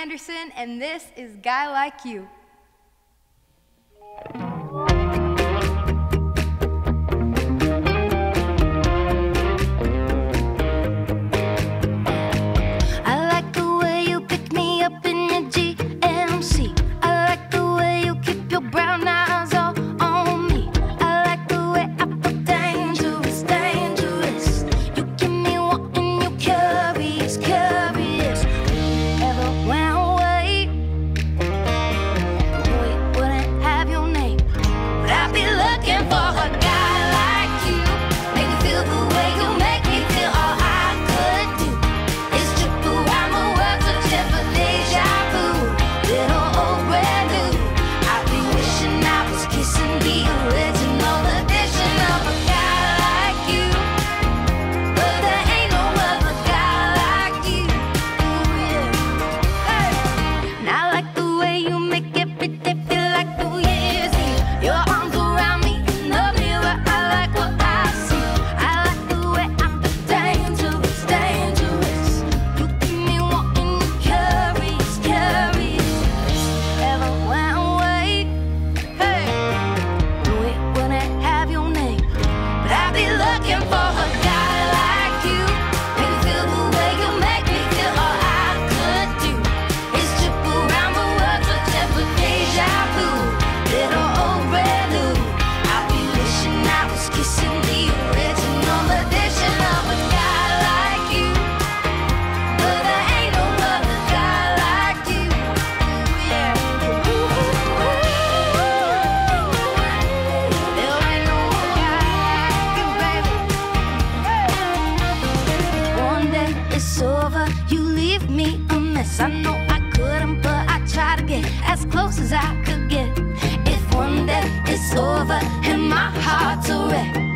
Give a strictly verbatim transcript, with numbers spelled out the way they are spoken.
Anderson, and this is Guy Like You. I know I couldn't, but I tried to get as close as I could get. If one day it's over and my heart's a wreck,